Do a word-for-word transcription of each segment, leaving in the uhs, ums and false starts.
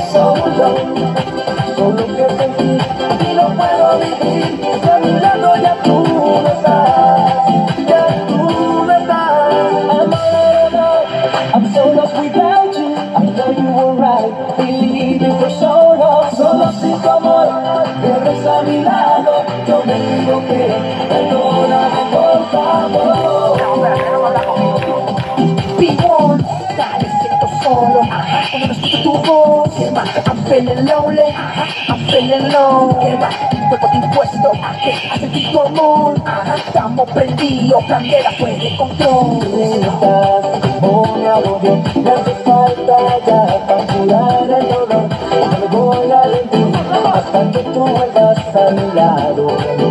solo, solo que sentí y no puedo vivir. Y a mi lado ya tú no estás, ya tú no estás. I'm not alone, I'm so lost without you. I know you were right, believing for so long. Solo sin tu amor, regreso a mi lado. Yo me equivoqué, perdóname por favor. Vivo, dale, siento solo. Cuando no escucho tu voz, I'm feeling lonely, I'm feeling low. Cuerpo de impuesto, a sentir tu amor. Estamos prendidos, candela fuera de control. Estás como me hago yo, me hace falta ya para curar el dolor. No me voy a rendir hasta que tú vuelvas a mi lado.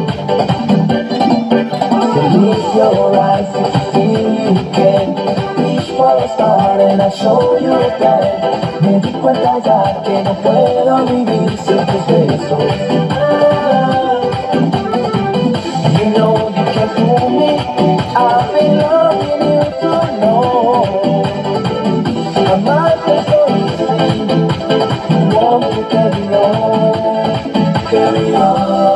Release your eyes if you feel you can. Reach for a star and I'll show you again. Me di cuenta ya que no puedo vivir sin tus besos. Ah, you know you can fool me. I've been loving you too long. Amarte so easy. Won't you carry on, carry on?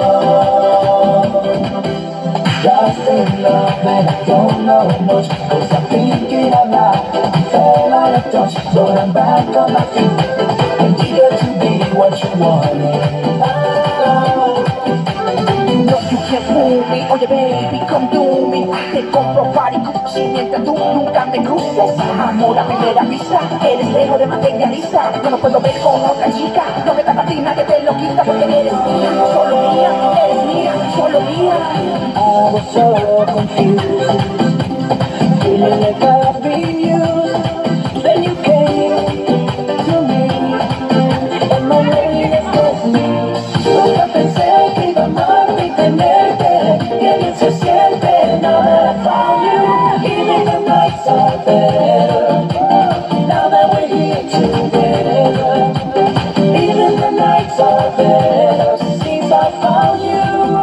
Just in love and I don't know much, 'cause I'm thinking out loud. I fell out of touch, but I'm back on my feet. I'm eager to be what you wanted. Oh, no, you can't fool me. Oye baby, come to me. Te compro party Gucci mientras tú nunca me cruces. Amor a primera vista, eres lejos de mantener lista. No me puedo ver con otra chica. No me da a ti nadie te lo quita, porque eres mía, solo mía, eres mía, solo mía. I was so confused, feeling like I've been used. Then you came to me, and my name was me. Nunca pensé que iba a amarte y tenerte, que bien se siente. Now that I found you, even the nights are better. Now that we're here together, even the nights are better since I found you.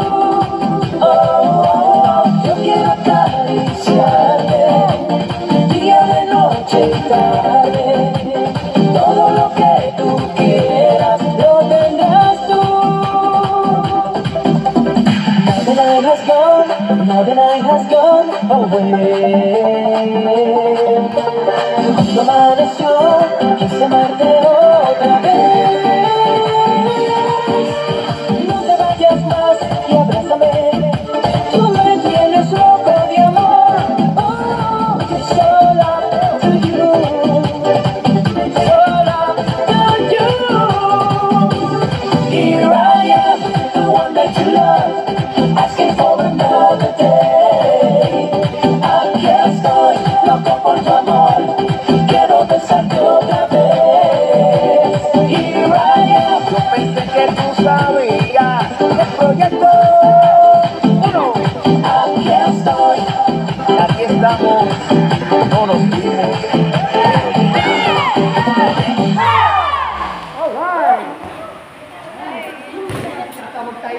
Yo quiero acariciarte, día, de noche y tarde. Todo lo que tú quieras lo tendrás tú. Now the night has gone, now the night has gone away. Cuando amaneció, quise amar